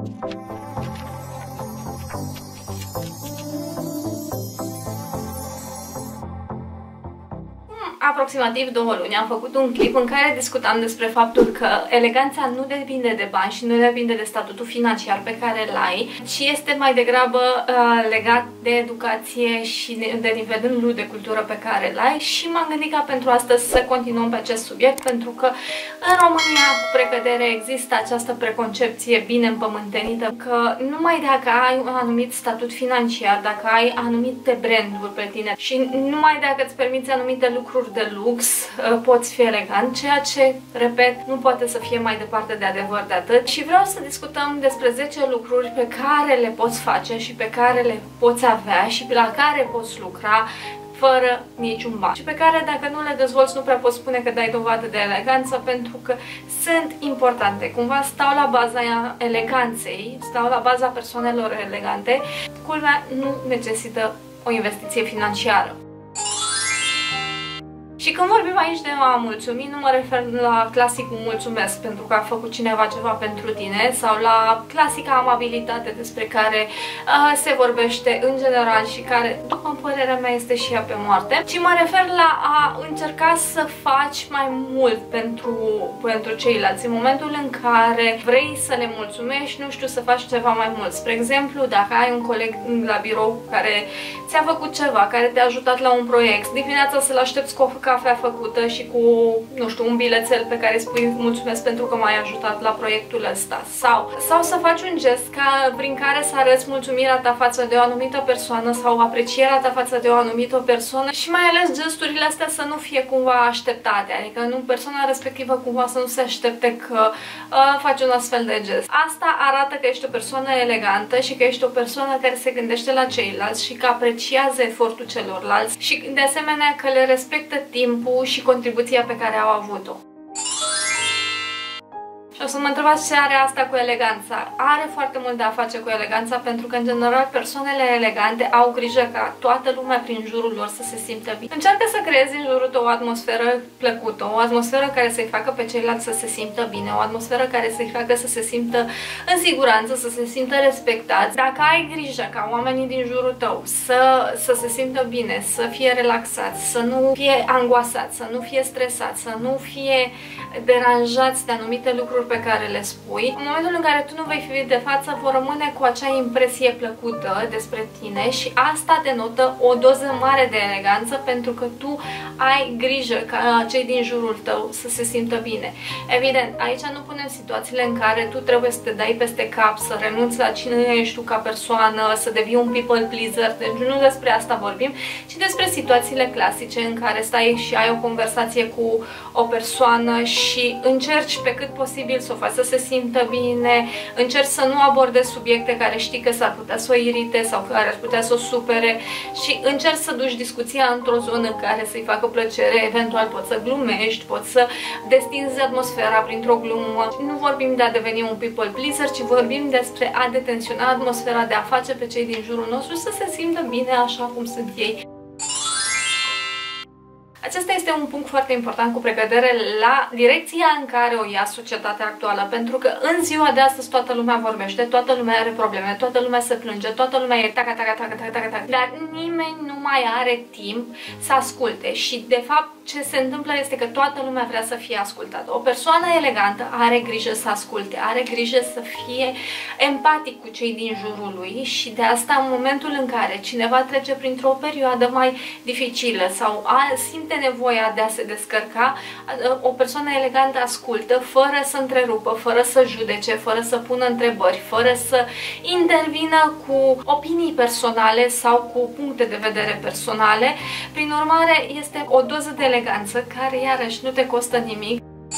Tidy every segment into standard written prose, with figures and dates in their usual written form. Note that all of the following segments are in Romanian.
Aproximativ 2 luni am făcut un clip în care discutam despre faptul că eleganța nu depinde de bani și nu depinde de statutul financiar pe care îl ai, ci este mai degrabă legat de educație și de nivelul de cultură pe care îl ai. Și m-am gândit ca pentru astăzi să continuăm pe acest subiect, pentru că în România, cu precădere, există această preconcepție bine împământenită că numai dacă ai un anumit statut financiar, dacă ai anumite branduri pe tine și numai dacă îți permiți anumite lucruri de lux, poți fi elegant, ceea ce, repet, nu poate să fie mai departe de adevăr de atât. Și vreau să discutăm despre 10 lucruri pe care le poți face și pe care le poți avea și la care poți lucra fără niciun ban și pe care, dacă nu le dezvolți, nu prea poți spune că dai dovadă de eleganță, pentru că sunt importante. Cumva stau la baza eleganței, stau la baza persoanelor elegante. Culmea, nu necesită o investiție financiară. Și când vorbim aici de a mulțumi, nu mă refer la clasicul mulțumesc pentru că a făcut cineva ceva pentru tine sau la clasica amabilitate despre care se vorbește în general și care, după părerea mea, este și ea pe moarte, ci mă refer la a încerca să faci mai mult pentru ceilalți. În momentul în care vrei să le mulțumești, nu știu, să faci ceva mai mult. Spre exemplu, dacă ai un coleg la birou care ți-a făcut ceva, care te-a ajutat la un proiect, dimineața să-l aștepți cu o cafea făcută și cu, nu știu, un bilețel pe care spui mulțumesc pentru că m-ai ajutat la proiectul ăsta. Sau să faci un gest prin care să arăți mulțumirea ta față de o anumită persoană sau aprecierea ta față de o anumită persoană și mai ales gesturile astea să nu fie cumva așteptate, adică nu persoana respectivă cumva să nu se aștepte că faci un astfel de gest. Asta arată că ești o persoană elegantă și că ești o persoană care se gândește la ceilalți și că apreciază efortul celorlalți și de asemenea că le respectă timpul și contribuția pe care au avut-o. Și o să mă întrebați ce are asta cu eleganța. Are foarte mult de a face cu eleganța, pentru că, în general, persoanele elegante au grijă ca toată lumea prin jurul lor să se simtă bine. Încearcă să creezi în jurul tău o atmosferă plăcută, o atmosferă care să-i facă pe ceilalți să se simtă bine, o atmosferă care să-i facă să se simtă în siguranță, să se simtă respectați. Dacă ai grijă ca oamenii din jurul tău să se simtă bine, să fie relaxați, să nu fie angoasați, să nu fie stresați, să nu fie deranjați de anumite lucruri pe care le spui, în momentul în care tu nu vei fi de față, vor rămâne cu acea impresie plăcută despre tine și asta denotă o doză mare de eleganță, pentru că tu ai grijă ca cei din jurul tău să se simtă bine. Evident, aici nu punem situațiile în care tu trebuie să te dai peste cap, să renunți la cine ești tu ca persoană, să devii un people pleaser, deci nu despre asta vorbim, ci despre situațiile clasice în care stai și ai o conversație cu o persoană și încerci pe cât posibil să o faci să se simtă bine, încerci să nu abordezi subiecte care știi că s-ar putea să o irite sau care ar putea să o supere și încerci să duci discuția într-o zonă în care să-i facă plăcere, eventual poți să glumești, poți să destinzi atmosfera printr-o glumă. Nu vorbim de a deveni un people pleaser, ci vorbim despre a detensiona atmosfera, de a face pe cei din jurul nostru să se simtă bine așa cum sunt ei. Acesta este un punct foarte important cu precădere la direcția în care o ia societatea actuală, pentru că în ziua de astăzi toată lumea vorbește, toată lumea are probleme, toată lumea se plânge, toată lumea e taca, taca, taca, taca, taca, taca, dar nimeni nu mai are timp să asculte și de fapt ce se întâmplă este că toată lumea vrea să fie ascultată. O persoană elegantă are grijă să asculte, are grijă să fie empatic cu cei din jurul lui și de asta în momentul în care cineva trece printr-o perioadă mai dificilă sau simte nevoia de a se descărca, o persoană elegantă ascultă fără să întrerupă, fără să judece, fără să pună întrebări, fără să intervină cu opinii personale sau cu puncte de vedere personale. Prin urmare, este o doză de eleganță care, iarăși, nu te costă nimic.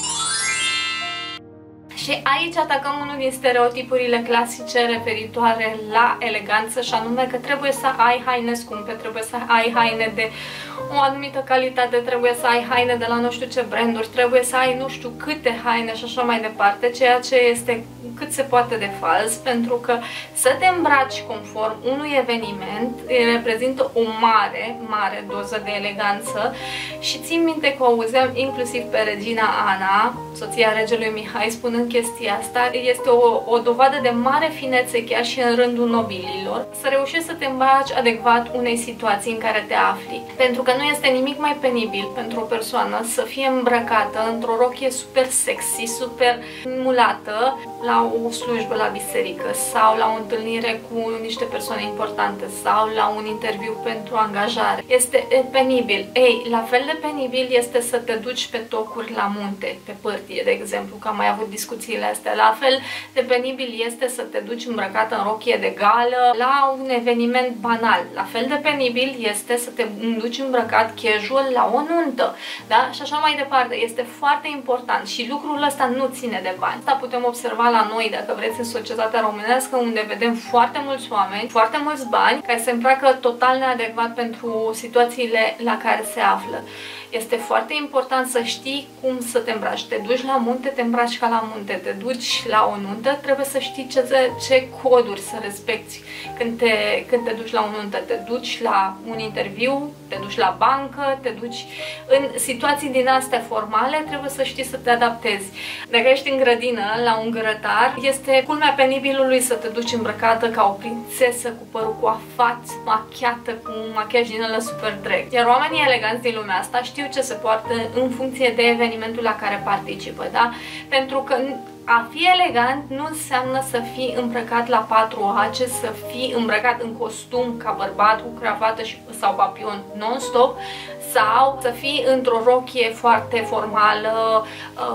Și aici atacăm unul din stereotipurile clasice referitoare la eleganță, și anume că trebuie să ai haine scumpe, trebuie să ai haine de o anumită calitate, trebuie să ai haine de la nu știu ce branduri, trebuie să ai nu știu câte haine și așa mai departe, ceea ce este cât se poate de fals, pentru că să te îmbraci conform unui eveniment reprezintă o mare doză de eleganță. Și țin minte că o auzeam inclusiv pe regina Ana, soția regelui Mihai, spunând chestia asta. Este o dovadă de mare finețe chiar și în rândul nobililor, să reușești să te îmbraci adecvat unei situații în care te afli. Pentru că nu este nimic mai penibil pentru o persoană să fie îmbrăcată într-o rochie super sexy, super mulată, la o slujbă la biserică sau la o întâlnire cu niște persoane importante sau la un interviu pentru angajare. Este penibil. Ei, la fel de penibil este să te duci pe tocuri la munte, pe pârtie, de exemplu, că am mai avut discuțiile astea. La fel de penibil este să te duci îmbrăcată în rochie de gală la un eveniment banal. La fel de penibil este să te duci îmbrăcat casual la o nuntă, da? Și așa mai departe. Este foarte important și lucrul ăsta nu ține de bani. Asta putem observa la noi, dacă vreți, în societatea românească, unde vedem foarte mulți oameni, foarte mulți bani, care se îmbracă total neadecvat pentru situațiile la care se află. Este foarte important să știi cum să te îmbraci. Te duci la munte, te îmbraci ca la munte. Te duci la o nuntă, trebuie să știi ce coduri să respecti când te duci la o nuntă. Te duci la un interviu, te duci la bancă, te duci în situații din astea formale, trebuie să știi să te adaptezi. Dacă ești în grădină, la un grătar, este culmea penibilului să te duci îmbrăcată ca o prințesă, cu părul coafat, machiată, cu un machiaj din ăla super drag. Iar oamenii eleganți din lumea asta știu ce se poartă în funcție de evenimentul la care participă, da? Pentru că a fi elegant nu înseamnă să fii îmbrăcat la 4 ace, să fii îmbrăcat în costum ca bărbat cu cravată sau papion non-stop, sau să fii într-o rochie foarte formală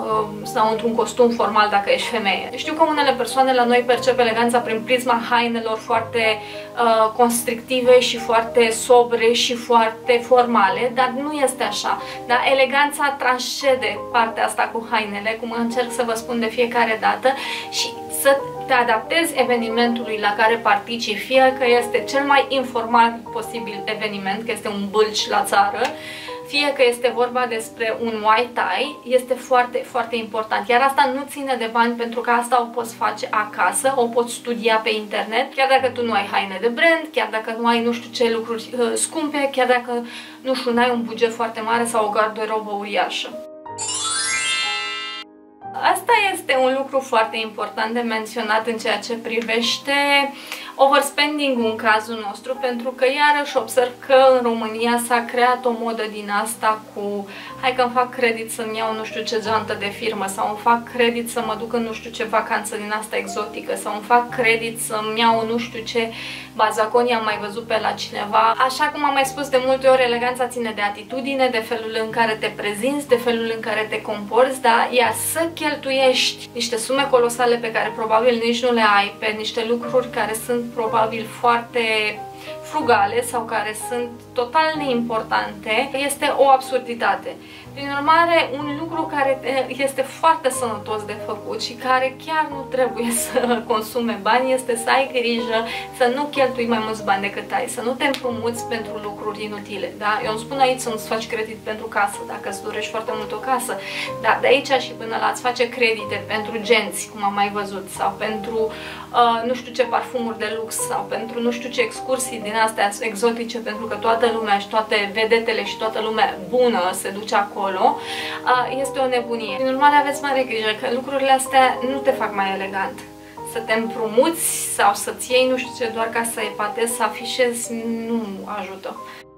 sau într-un costum formal dacă ești femeie. Știu că unele persoane la noi percep eleganța prin prisma hainelor foarte constrictive și foarte sobre și foarte formale, dar nu este așa. Da? Eleganța transcede partea asta cu hainele, cum încerc să vă spun de fiecare dată, și să te adaptezi evenimentului la care participi, fie că este cel mai informal posibil eveniment, că este un bâlci la țară, fie că este vorba despre un white tie, este foarte important. Iar asta nu ține de bani, pentru că asta o poți face acasă, o poți studia pe internet, chiar dacă tu nu ai haine de brand, chiar dacă nu ai nu știu ce lucruri scumpe, chiar dacă, nu știu, n-ai un buget foarte mare sau o garderobă uriașă. Asta este un lucru foarte important de menționat în ceea ce privește overspending-ul în cazul nostru, pentru că iarăși observ că în România s-a creat o modă din asta cu hai că îmi fac credit să-mi iau nu știu ce geantă de firmă, sau îmi fac credit să mă duc în nu știu ce vacanță din asta exotică, sau îmi fac credit să-mi iau nu știu ce bazaconi am mai văzut pe la cineva. Așa cum am mai spus de multe ori, eleganța ține de atitudine, de felul în care te prezinți, de felul în care te comporți, da? Iar să cheltuiești niște sume colosale pe care probabil nici nu le ai pe niște lucruri care sunt probabil foarte frugale sau care sunt total neimportante, este o absurditate. Prin urmare, un lucru care este foarte sănătos de făcut și care chiar nu trebuie să consume bani este să ai grijă să nu cheltui mai mulți bani decât ai, să nu te împrumuți pentru lucruri inutile. Da? Eu îmi spun aici să nu-ți faci credit pentru casă, dacă îți dorești foarte mult o casă, dar de aici și până la îți face credite pentru genți, cum am mai văzut, sau pentru nu știu ce parfumuri de lux, sau pentru nu știu ce excursii din astea exotice, pentru că toată lumea și toate vedetele și toată lumea bună se duce acolo, este o nebunie. Prin urmare, aveți mare grijă că lucrurile astea nu te fac mai elegant. Să te împrumuți sau să-ți iei nu știu ce doar ca să epatezi, să afișezi, nu ajută.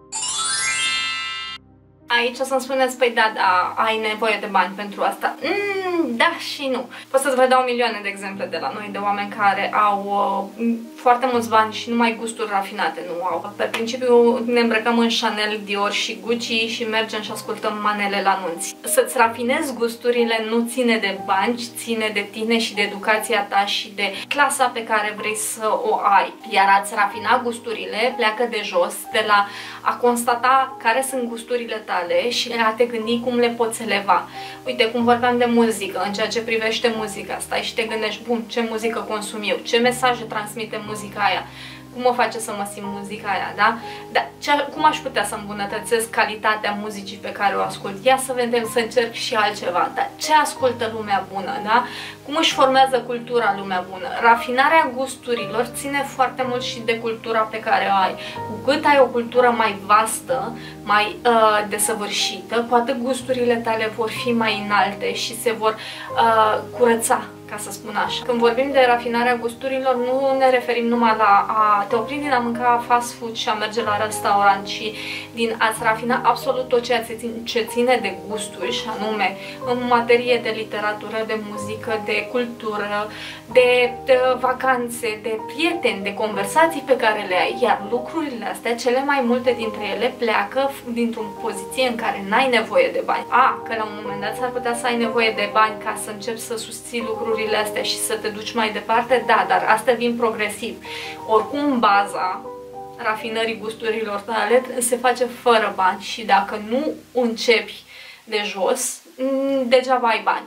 Aici o să-mi spuneți, păi da, ai nevoie de bani pentru asta. Da și nu. Pot să-ți vă dau milioane de exemple de la noi, de oameni care au foarte mulți bani și numai gusturi rafinate nu au. Pe principiu ne îmbrăcăm în Chanel, Dior și Gucci și mergem și ascultăm manele la nunți. Să-ți rafinezi gusturile nu ține de bani, ci ține de tine și de educația ta și de clasa pe care vrei să o ai. Iar a-ți rafina gusturile pleacă de jos, de la a constata care sunt gusturile tale și a te gândi cum le poți eleva. Uite, cum vorbeam de muzică, în ceea ce privește muzica, stai și te gândești, bun, ce muzică consum eu, ce mesaje transmite muzica aia. cum mă face să mă simt muzica aia, da? Dar cum aș putea să îmbunătățesc calitatea muzicii pe care o ascult? Ia să vedem, să încerc și altceva. Dar ce ascultă lumea bună, da? Cum își formează cultura lumea bună? Rafinarea gusturilor ține foarte mult și de cultura pe care o ai. Cu cât ai o cultură mai vastă, mai desăvârșită, cu atât gusturile tale vor fi mai înalte și se vor curăța, ca să spun așa. Când vorbim de rafinarea gusturilor, nu ne referim numai la a te opri din a mânca fast food și a merge la restaurant, ci din a-ți rafina absolut tot ceea ce ține de gusturi, și anume în materie de literatură, de muzică, de cultură, de vacanțe, de prieteni, de conversații pe care le ai. Iar lucrurile astea, cele mai multe dintre ele, pleacă dintr-o poziție în care n-ai nevoie de bani. Că la un moment dat s-ar putea să ai nevoie de bani ca să începi să susții lucrurile astea și să te duci mai departe, da, dar astea vin progresiv. Oricum, baza rafinării gusturilor tale se face fără bani și dacă nu începi de jos, degeaba ai bani.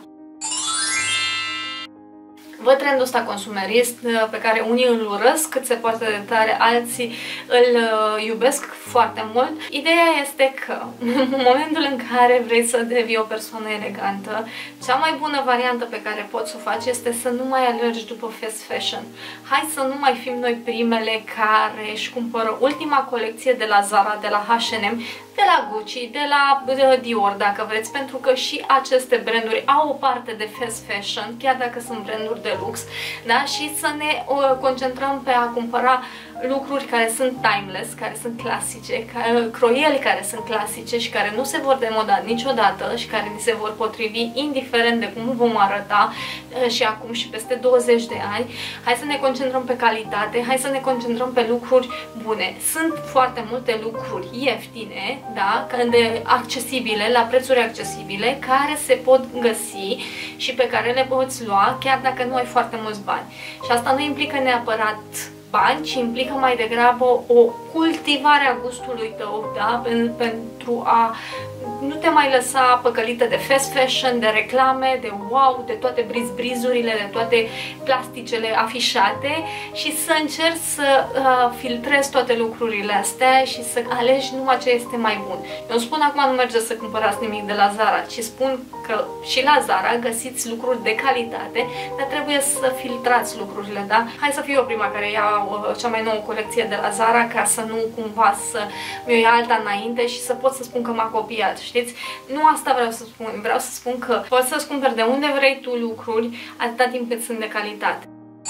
Văd trendul ăsta consumerist pe care unii îl urăsc cât se poate de tare, alții îl iubesc foarte mult. Ideea este că în momentul în care vrei să devii o persoană elegantă, cea mai bună variantă pe care poți să o faci este să nu mai alergi după fast fashion. Hai să nu mai fim noi primele care își cumpără ultima colecție de la Zara, de la H&M, de la Gucci, de la Dior, dacă vreți, pentru că și aceste branduri au o parte de fast fashion, chiar dacă sunt branduri de lux, da? Și să ne concentrăm pe a cumpăra lucruri care sunt timeless, care sunt clasice, croieli care sunt clasice și care nu se vor demoda niciodată și care ni se vor potrivi indiferent de cum vom arăta și acum și peste 20 de ani. Hai să ne concentrăm pe calitate, hai să ne concentrăm pe lucruri bune. Sunt foarte multe lucruri ieftine, da, accesibile, la prețuri accesibile, care se pot găsi și pe care le poți lua chiar dacă nu ai foarte mulți bani. Și asta nu implică neapărat bani, ci implică mai degrabă o cultivare a gustului tău, da? Pentru a nu te mai lăsa păcălită de fast fashion, de reclame, de wow, de toate brizurile, de toate plasticele afișate și să încerci să filtrezi toate lucrurile astea și să alegi numai ce este mai bun. Eu spun acum nu mergeți să cumpărați nimic de la Zara, ci spun că și la Zara găsiți lucruri de calitate, dar trebuie să filtrați lucrurile, da? Hai să fiu eu prima care ia cea mai nouă colecție de la Zara ca să nu cumva să mi-o ia alta înainte și să pot să spun că m-a copiat, știți? Nu asta vreau să spun, vreau să spun că poți să-ți cumperi de unde vrei tu lucruri atâta timp cât sunt de calitate.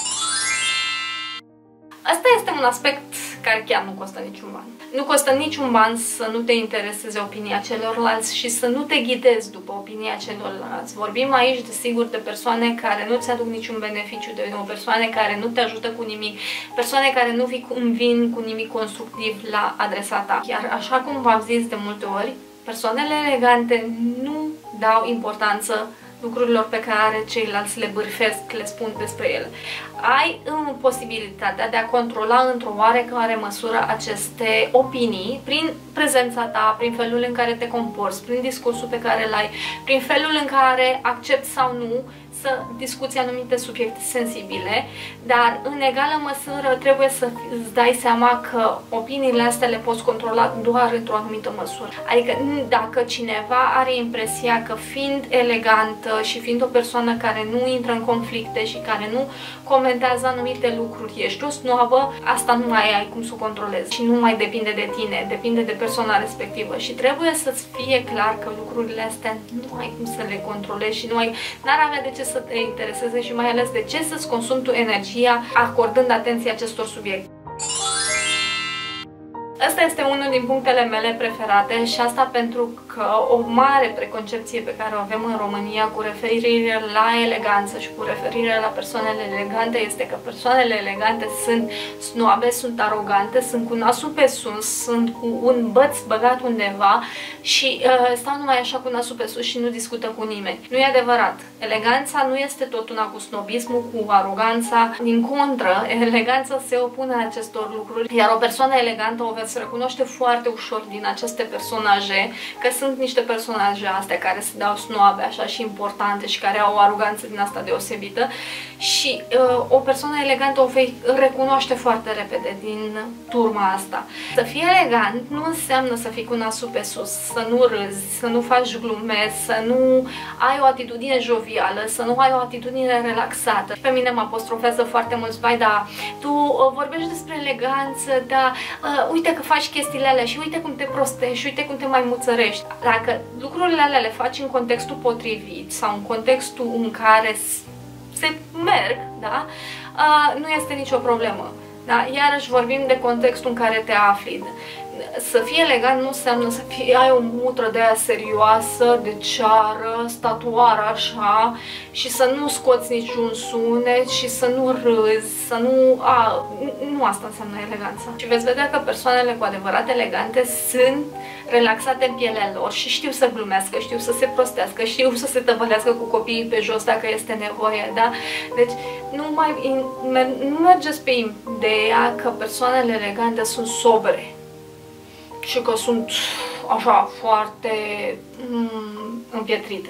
Asta este un aspect care chiar nu costă niciun ban. Nu costă niciun ban să nu te intereseze opinia celorlalți și să nu te ghidezi după opinia celorlalți. Vorbim aici, desigur, de persoane care nu-ți aduc niciun beneficiu, de persoane care nu te ajută cu nimic, persoane care nu vin cu nimic constructiv la adresa ta. Iar așa cum v-am zis de multe ori, persoanele elegante nu dau importanță lucrurilor pe care ceilalți le bârfesc, le spun despre ele. Ai posibilitatea de a controla într-o oarecare măsură aceste opinii prin prezența ta, prin felul în care te comporți, prin discursul pe care îl ai, prin felul în care accepti sau nu să discuți anumite subiecte sensibile, dar în egală măsură trebuie să îți dai seama că opiniile astea le poți controla doar într-o anumită măsură. Adică dacă cineva are impresia că fiind elegantă și fiind o persoană care nu intră în conflicte și care nu comentează anumite lucruri, ești o snoabă, asta nu mai ai cum să o controlezi și nu mai depinde de tine, depinde de persoana respectivă și trebuie să-ți fie clar că lucrurile astea nu ai cum să le controlezi și n-ar avea de ce să te intereseze și mai ales de ce să-ți consumi tu energia acordând atenție acestor subiecte. Asta este unul din punctele mele preferate și asta pentru că o mare preconcepție pe care o avem în România cu referire la eleganță și cu referire la persoanele elegante este că persoanele elegante sunt snoabe, sunt arogante, sunt cu nasul pe sus, sunt cu un băț băgat undeva și stau numai așa cu nasul pe sus și nu discută cu nimeni. Nu e adevărat. Eleganța nu este tot una cu snobismul, cu aroganța. Din contră, eleganța se opune acestor lucruri, iar o persoană elegantă o veți se recunoaște foarte ușor din aceste personaje, că sunt niște personaje astea care se dau snoabe așa și importante și care au o aroganță din asta deosebită și o persoană elegantă o vei recunoaște foarte repede din turma asta. Să fii elegant nu înseamnă să fii cu nasul pe sus, să nu râzi, să nu faci glume, să nu ai o atitudine jovială, să nu ai o atitudine relaxată. Pe mine mă apostrofează foarte mulți, vai, da, tu vorbești despre eleganță, dar uite că faci chestiile alea și uite cum te prostești și uite cum te mai muțărești. Dacă lucrurile alea le faci în contextul potrivit sau în contextul în care se merg, da, nu este nicio problemă. Da? Iarăși vorbim de contextul în care te afli. Să fii elegant nu înseamnă să ai o mutră de aia serioasă, de ceară, statuară așa și să nu scoți niciun sunet și să nu râzi, să nu... nu asta înseamnă eleganța. Și veți vedea că persoanele cu adevărat elegante sunt relaxate în pielea lor și știu să glumească, știu să se prostească, știu să se tăvălească cu copiii pe jos dacă este nevoie, da? Deci nu mergeți pe ideea că persoanele elegante sunt sobre și că sunt așa foarte împietrite.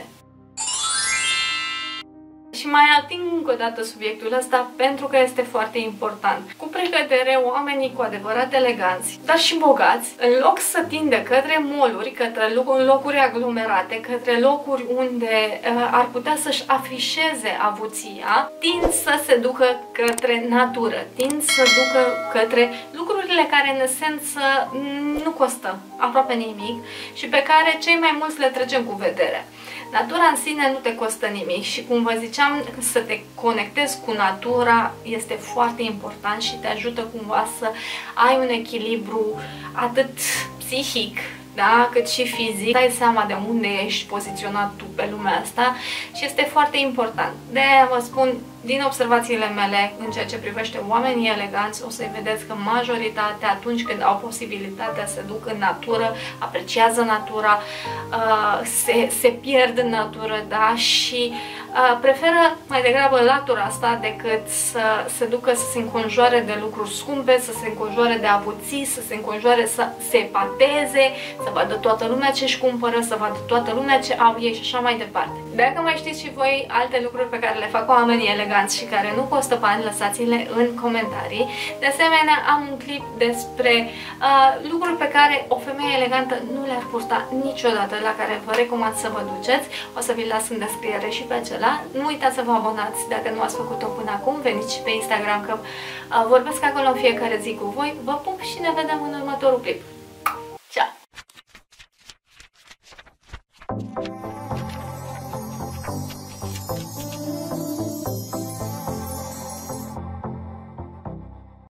Și mai ating încă o dată subiectul ăsta pentru că este foarte important. Cu precădere, oamenii cu adevărat eleganți, dar și bogați, în loc să tindă către mall-uri, către locuri aglomerate, către locuri unde ar putea să-și afișeze avuția, tind să se ducă către natură, tind să ducă către lucrurile care în esență nu costă aproape nimic și pe care cei mai mulți le trecem cu vederea. Natura în sine nu te costă nimic și, cum vă ziceam, să te conectezi cu natura este foarte important și te ajută cumva să ai un echilibru atât psihic, da, cât și fizic. Dai seama de unde ești poziționat tu pe lumea asta și este foarte important. De-aia vă spun, din observațiile mele în ceea ce privește oamenii eleganți, o să-i vedeți că majoritatea, atunci când au posibilitatea, se duc în natură, apreciază natura, se pierd în natură, da, și preferă mai degrabă latura asta decât să se ducă să se înconjoare de lucruri scumpe, să se înconjoare de avuții, să se înconjoare, să se epateze, să vadă toată lumea ce își cumpără, să vadă toată lumea ce au ei și așa mai departe. Dacă mai știți și voi alte lucruri pe care le fac oamenii eleganți și care nu costă bani, lăsați-le în comentarii. De asemenea, am un clip despre lucruri pe care o femeie elegantă nu le-ar purta niciodată, la care vă recomand să vă duceți. O să vi-l las în descriere și pe acela. Nu uitați să vă abonați dacă nu ați făcut-o până acum. Veniți și pe Instagram că vorbesc acolo în fiecare zi cu voi. Vă pup și ne vedem în următorul clip.